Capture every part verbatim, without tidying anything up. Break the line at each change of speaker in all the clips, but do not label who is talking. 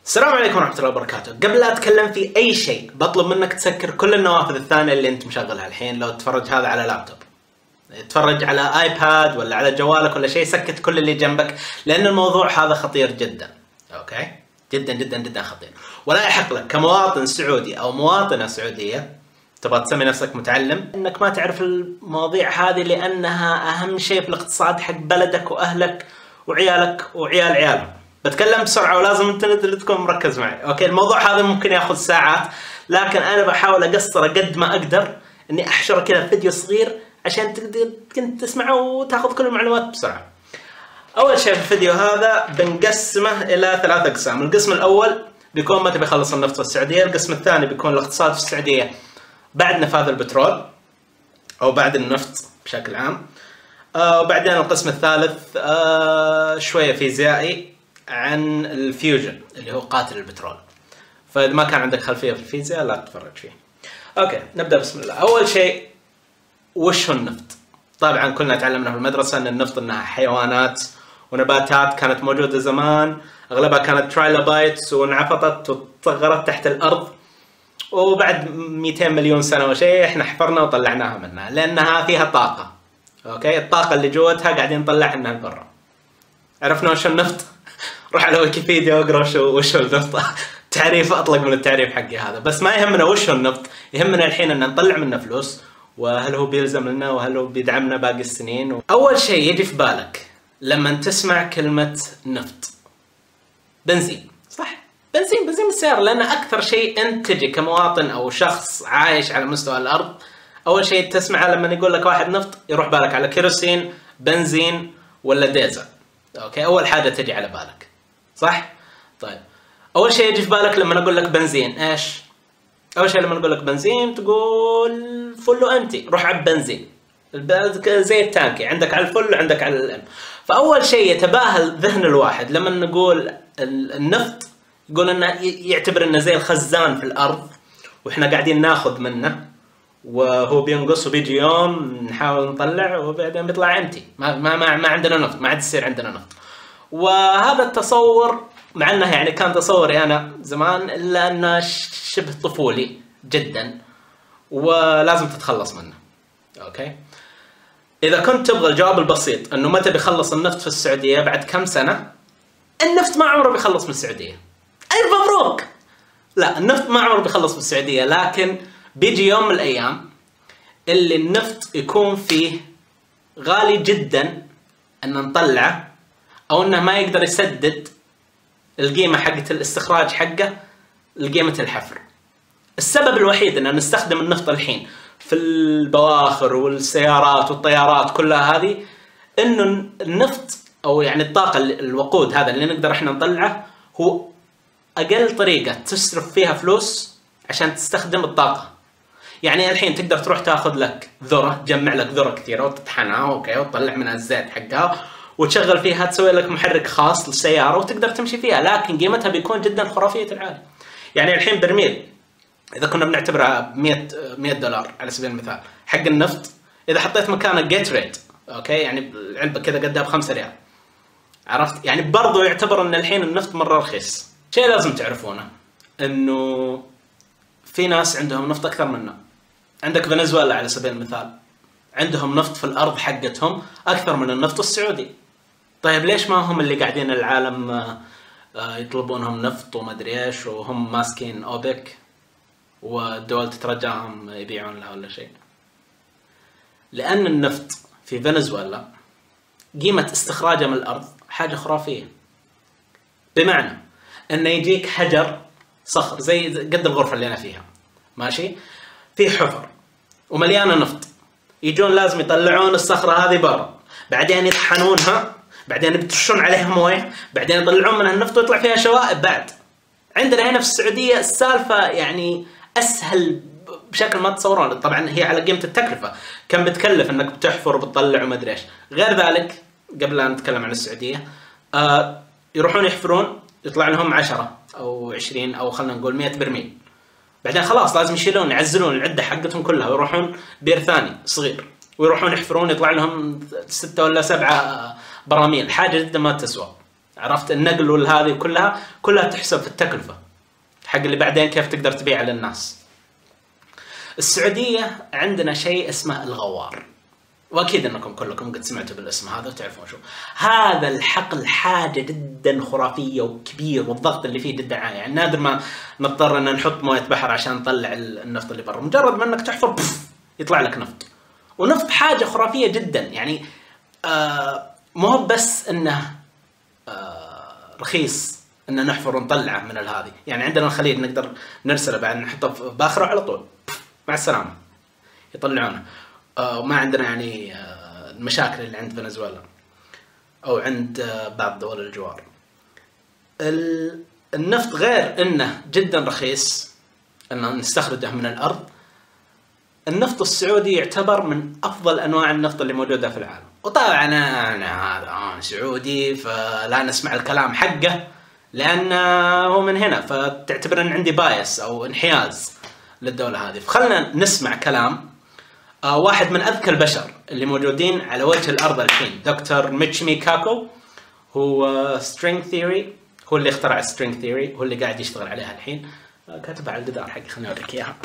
السلام عليكم ورحمة الله وبركاته. قبل لا أتكلم في أي شيء بطلب منك تسكر كل النوافذ الثانية اللي أنت مشغلها الحين. لو تتفرج هذا على لابتوب، تتفرج على آيباد ولا على جوالك ولا شيء، سكت كل اللي جنبك، لأن الموضوع هذا خطير جدا. أوكي؟ جدا جدا جدا خطير، ولا يحق لك كمواطن سعودي أو مواطنة سعودية تبغى تسمي نفسك متعلم إنك ما تعرف المواضيع هذه، لأنها أهم شيء في الاقتصاد حق بلدك وأهلك وعيالك وعيال عيالهم. بتكلم بسرعة ولازم انت اللي تكون مركز معي. اوكي، الموضوع هذا ممكن ياخذ ساعات، لكن انا بحاول اقصره قد ما اقدر، اني احشره كذا فيديو صغير عشان تقدر كنت تسمعه وتاخذ كل المعلومات بسرعة. اول شيء في الفيديو هذا بنقسمه الى ثلاث اقسام. القسم الاول بيكون متى بيخلص النفط في السعودية. القسم الثاني بيكون الاقتصاد في السعودية بعد نفاذ البترول او بعد النفط بشكل عام. آه وبعدين القسم الثالث آه شوية فيزيائي عن الفيوجن اللي هو قاتل البترول. فإذا ما كان عندك خلفية في الفيزياء لا تتفرج فيه. اوكي، نبدأ بسم الله. اول شيء، وش هو النفط؟ طبعا كلنا تعلمنا في المدرسة ان النفط انها حيوانات ونباتات كانت موجودة زمان، اغلبها كانت ترايلوبايتس وانعفطت وتصغرت تحت الارض، وبعد مئتين مليون سنة وشيء احنا حفرنا وطلعناها منها لانها فيها طاقة. اوكي، الطاقة اللي جوتها قاعدين نطلعها منها لبرا. عرفنا وش النفط؟ روح على ويكيبيديا واقرا وش وش النفط. تعريف اطلق من التعريف حقي هذا، بس ما يهمنا وش هو النفط، يهمنا الحين ان نطلع منه فلوس، وهل هو بيلزم لنا وهل هو بيدعمنا باقي السنين. و... اول شيء يجي في بالك لما تسمع كلمة نفط، بنزين، صح؟ بنزين بنزين السيارة، لان اكثر شيء انت تجي كمواطن او شخص عايش على مستوى الارض اول شيء تسمعه لما يقول لك واحد نفط يروح بالك على كيروسين، بنزين ولا ديزل. اوكي، اول حاجة تجي على بالك، صح؟ طيب، اول شيء يجي في بالك لما اقول لك بنزين ايش؟ اول شيء لما اقول لك بنزين تقول فل وانتي، روح عب بنزين زي التانكي، عندك على الفل وعندك على الام. فاول شيء يتباهى ذهن الواحد لما نقول النفط، يقول انه يعتبر انه زي الخزان في الارض واحنا قاعدين ناخذ منه، وهو بينقص وبيجي يوم نحاول نطلع وبعدين بيطلع امتي، ما ما ما, ما عندنا نفط، ما عاد يصير عندنا نفط. وهذا التصور مع انه يعني كان تصوري انا زمان، الا انه شبه طفولي جدا ولازم تتخلص منه. اوكي، اذا كنت تبغى الجواب البسيط انه متى بيخلص النفط في السعوديه بعد كم سنه، النفط ما عمره بيخلص من السعوديه. الف مبروك. لا، النفط ما عمره بيخلص من السعوديه، لكن بيجي يوم من الايام اللي النفط يكون فيه غالي جدا ان نطلعه، او انه ما يقدر يسدد القيمة حقة الاستخراج حقه لقيمة الحفر. السبب الوحيد ان نستخدم النفط الحين في البواخر والسيارات والطيارات كلها هذه، انه النفط او يعني الطاقة الوقود هذا اللي نقدر احنا نطلعه هو اقل طريقة تصرف فيها فلوس عشان تستخدم الطاقة. يعني الحين تقدر تروح تاخذ لك ذرة، تجمع لك ذرة كثيرة وتطحنها اوكي وتطلع منها الزيت حقها وتشغل فيها، تسوي لك محرك خاص للسيارة وتقدر تمشي فيها، لكن قيمتها بيكون جدا خرافية العالم. يعني الحين برميل إذا كنا بنعتبرها بمئة دولار على سبيل المثال حق النفط، إذا حطيت مكانه جيت ريت أوكي، يعني العلبة كذا قدها بخمسة ريال، عرفت؟ يعني برضو يعتبر أن الحين النفط مرة رخيص. شيء لازم تعرفونه إنه في ناس عندهم نفط أكثر منا. عندك فنزويلا على سبيل المثال، عندهم نفط في الأرض حقتهم أكثر من النفط السعودي. طيب ليش ما هم اللي قاعدين العالم يطلبونهم نفط وما ادري ايش، وهم ماسكين اوبك والدول تترجاهم يبيعون لها ولا شيء؟ لأن النفط في فنزويلا قيمة استخراجه من الأرض حاجة خرافية، بمعنى أنه يجيك حجر صخر زي قد الغرفة اللي أنا فيها ماشي، في حفر ومليانة نفط، يجون لازم يطلعون الصخرة هذه برا، بعدين يطحنونها، بعدين يبتشون عليها مويه، بعدين يطلعون منها النفط ويطلع فيها شوائب. بعد عندنا هنا في السعودية السالفة يعني أسهل بشكل ما تصورون. طبعا هي على قيمة التكلفة، كم بتكلف انك بتحفر وبتطلع وما ادري ايش. غير ذلك قبل لا نتكلم عن السعودية، آه يروحون يحفرون يطلع لهم عشرة او عشرين او خلينا نقول مئة برميل، بعدين خلاص لازم يشيلون يعزلون العدة حقتهم كلها ويروحون بير ثاني صغير ويروحون يحفرون يطلع لهم ستة ولا سبعة براميل، حاجة جدا ما تسوى. عرفت النقل والهذه كلها كلها تحسب في التكلفة حق اللي بعدين كيف تقدر تبيع للناس. السعودية عندنا شيء اسمه الغوار، واكيد انكم كلكم قد سمعتوا بالاسم هذا وتعرفون شو هذا. الحقل حاجه جدا خرافيه وكبير، والضغط اللي فيه جدا عالي، يعني نادر ما نضطر ان نحط مويه بحر عشان نطلع النفط اللي برا، مجرد ما انك تحفر بف يطلع لك نفط. ونفط حاجه خرافيه جدا، يعني آه مو بس انه آه رخيص ان نحفر ونطلعه من الهذي، يعني عندنا الخليج نقدر نرسله بعد نحطه في باخره على طول مع السلامه يطلعونه. وما عندنا يعني المشاكل اللي عند فنزويلا او عند بعض دول الجوار. النفط غير انه جدا رخيص ان نستخرجه من الارض، النفط السعودي يعتبر من افضل انواع النفط اللي موجوده في العالم. وطبعا انا هذا سعودي فلا نسمع الكلام حقه لانه هو من هنا، فتعتبر ان عندي بايس او انحياز للدوله هذه. فخلنا نسمع كلام آه واحد من أذكى البشر اللي موجودين على وجه الأرض الحين، دكتور ميتشمي كاكو. هو سترينج ثيوري، هو اللي اخترع سترينج ثيوري، هو اللي قاعد يشتغل عليها الحين. آه كاتبها على الجدار حقي، خليني أوريك إياها.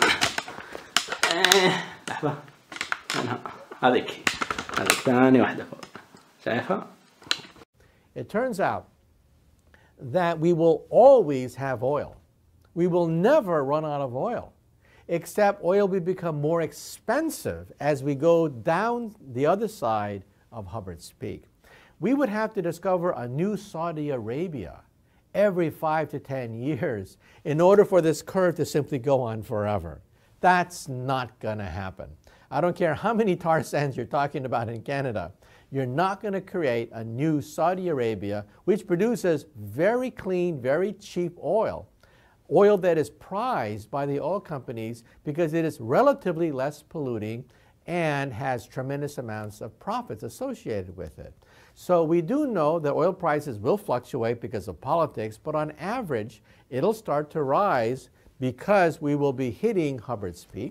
لحظة، هذيك هذيك ثاني واحدة فوق، شايفها؟
It turns out that we will always have oil. We will never run out of oil. Except oil will become more expensive as we go down the other side of Hubbard's Peak. We would have to discover a new Saudi Arabia every five to ten years in order for this curve to simply go on forever. That's not going to happen. I don't care how many tar sands you're talking about in Canada. You're not going to create a new Saudi Arabia which produces very clean, very cheap oil. Oil that is prized by the oil companies because it is relatively less polluting and has tremendous amounts of profits associated with it. So we do know that oil prices will fluctuate because of politics, but on average, it'll start to rise because we will be hitting Hubbard's Peak.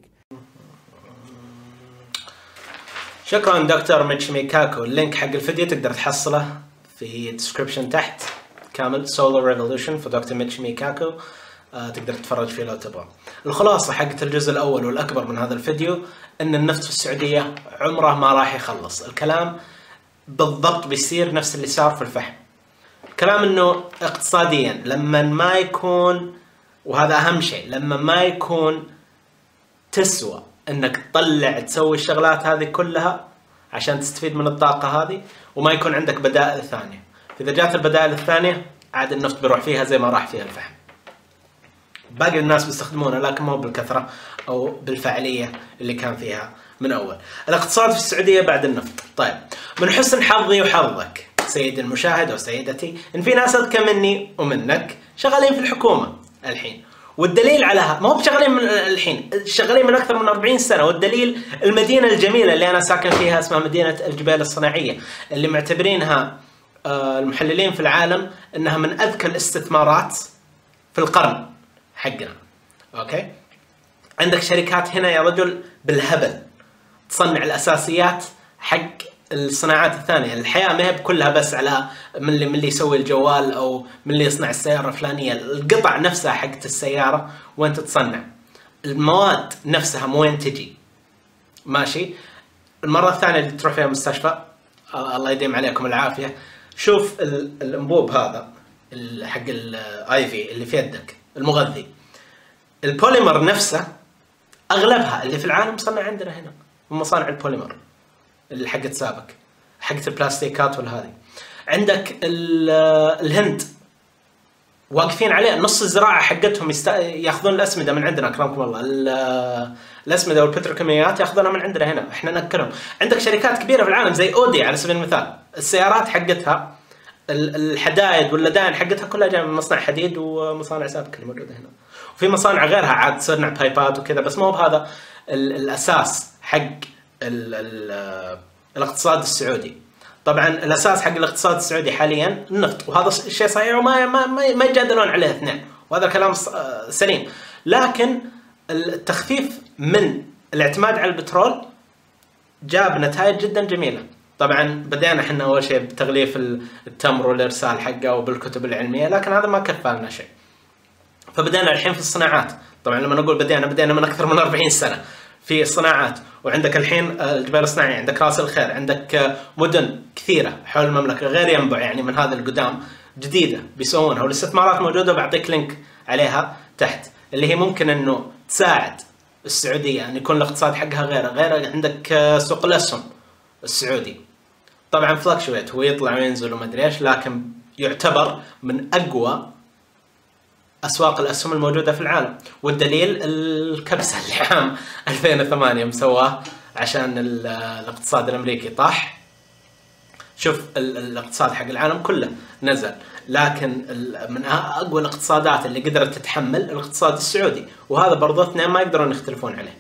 شكرا دكتور ميتشمي كاكو. اللينك حق الفيديو تقدر تحصله في الديسكريبشن تحت كامل، Solar Revolution في دكتور ميتشمي كاكو. آه تقدر تتفرج فيه لو تبغى. الخلاصة حقت الجزء الأول والأكبر من هذا الفيديو أن النفط في السعودية عمره ما راح يخلص. الكلام بالضبط بيصير نفس اللي صار في الفحم. الكلام أنه اقتصاديا لما ما يكون، وهذا أهم شيء، لما ما يكون تسوى أنك تطلع تسوي الشغلات هذه كلها عشان تستفيد من الطاقة هذه، وما يكون عندك بدائل ثانية. فإذا جات البدائل الثانية عاد النفط بيروح فيها زي ما راح فيها الفحم. باقي الناس بيستخدمونه لكن مو بالكثرة أو بالفعالية اللي كان فيها من أول. الاقتصاد في السعودية بعد النفط. طيب، من حسن حظي وحظك سيد المشاهد أو سيدتي إن في ناس أذكى مني ومنك شغالين في الحكومة الحين، والدليل على هذا ما هو شغالين من الحين، شغالين من أكثر من أربعين سنة. والدليل المدينة الجميلة اللي أنا ساكن فيها اسمها مدينة الجبال الصناعية، اللي معتبرينها المحللين في العالم أنها من أذكى الاستثمارات في القرن حقنا. اوكي، عندك شركات هنا يا رجل بالهبل تصنع الاساسيات حق الصناعات الثانيه. الحياه ما هي كلها بس على من اللي من اللي يسوي الجوال او من اللي يصنع السياره الفلانيه. القطع نفسها حقت السياره وانت تصنع، المواد نفسها من وين تجي. ماشي، المره الثانيه اللي تروح فيها مستشفى الله يديم عليكم العافيه، شوف الانبوب هذا حق الاي في اللي في يدك المغذي، البوليمر نفسه اغلبها اللي في العالم مصنع عندنا هنا من مصانع البوليمر اللي حقت سابق، حقت البلاستيكات والهذه. عندك الهند واقفين عليه، نص الزراعه حقتهم يست... ياخذون الاسمده من عندنا اكرمكم الله، الاسمده والبتروكيماويات ياخذونها من عندنا هنا، احنا ناكلهم. عندك شركات كبيره في العالم زي اودي على سبيل المثال، السيارات حقتها الحدائد واللدائن حقتها كلها جايه من مصنع حديد ومصانع سابق اللي موجوده هنا. وفي مصانع غيرها عاد تصنع بايبات وكذا، بس ما هو بهذا الاساس حق ال ال الاقتصاد السعودي. طبعا الاساس حق الاقتصاد السعودي حاليا النفط، وهذا الشيء صحيح وما ما ما, ما يجادلون عليه اثنين، وهذا كلام سليم. لكن التخفيف من الاعتماد على البترول جاب نتائج جدا جميله. طبعا بدينا احنا اول شيء بتغليف التمر والارسال حقه وبالكتب العلميه، لكن هذا ما كفى لنا شيء. فبدينا الحين في الصناعات. طبعا لما نقول بدينا بدينا من اكثر من أربعين سنه في الصناعات. وعندك الحين الجبال الصناعي، عندك راس الخير، عندك مدن كثيره حول المملكه غير ينبع يعني من هذا القدام جديده بيسوونها، والاستثمارات موجوده، بعطيك لينك عليها تحت، اللي هي ممكن انه تساعد السعوديه ان يكون الاقتصاد حقها غير غير عندك سوق الاسهم السعودي طبعا فلكشويت، هو يطلع وينزل وما ادري ايش، لكن يعتبر من اقوى اسواق الاسهم الموجوده في العالم. والدليل الكبسه اللي عام ألفين وثمانية مسواه عشان الاقتصاد الامريكي طاح. شوف الاقتصاد حق العالم كله نزل، لكن من اقوى الاقتصادات اللي قدرت تتحمل الاقتصاد السعودي، وهذا برضه اثنين ما يقدرون يختلفون عليه.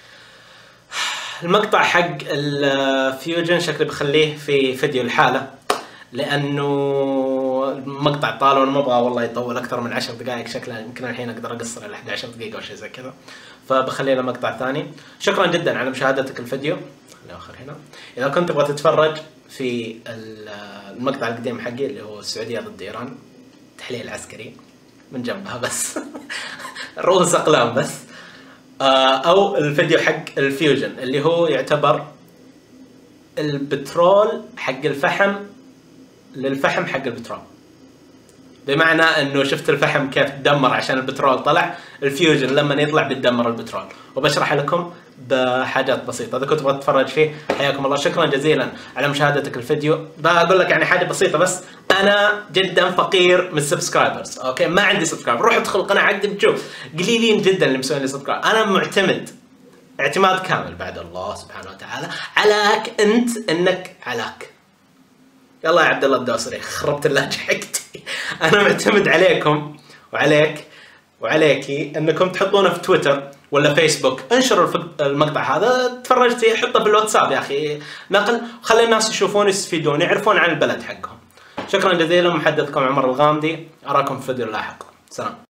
المقطع حق الفيوجن شكلي بخليه في فيديو الحالة، لانه المقطع طال وانا ما ابغى والله يطول اكثر من عشر دقائق، شكله يمكن الحين اقدر اقصر الى إحدى عشرة دقيقة او شيء زي كذا، فبخلي له مقطع ثاني. شكرا جدا على مشاهدتك الفيديو. الاخر هنا اذا كنت تبغى تتفرج في المقطع القديم حقي اللي هو السعودية ضد ايران، تحليل عسكري من جنبها بس رؤوس اقلام بس، او الفيديو حق الفيوجن اللي هو يعتبر البترول حق الفحم للفحم حق البترول، بمعنى انه شفت الفحم كيف تدمر عشان البترول طلع، الفيوجن لما يطلع بتدمر البترول. وبشرح لكم بحاجات بسيطه، اذا كنت تبغى تتفرج فيه حياكم الله. شكرا جزيلا على مشاهدتك الفيديو. بقول لك يعني حاجه بسيطه بس، انا جدا فقير من السبسكرايبرز، اوكي ما عندي سبسكرايب، روح ادخل القناه عندي بتشوف قليلين جدا اللي مسوين لي سبسكرايب. انا معتمد اعتماد كامل بعد الله سبحانه وتعالى علىك انت، انك علاك. يلا يا عبد الله الدوسري خربت اللهجه حقتي. انا معتمد عليكم وعليك وعليكي انكم تحطونه في تويتر ولا فيسبوك، انشروا المقطع هذا، تفرجت فيه حطه في الواتساب يا اخي نقل، وخلي الناس يشوفون يستفيدون يعرفون عن البلد حقهم. شكرا جزيلا، محدثكم عمر الغامدي، اراكم في فيديو لاحق. سلام.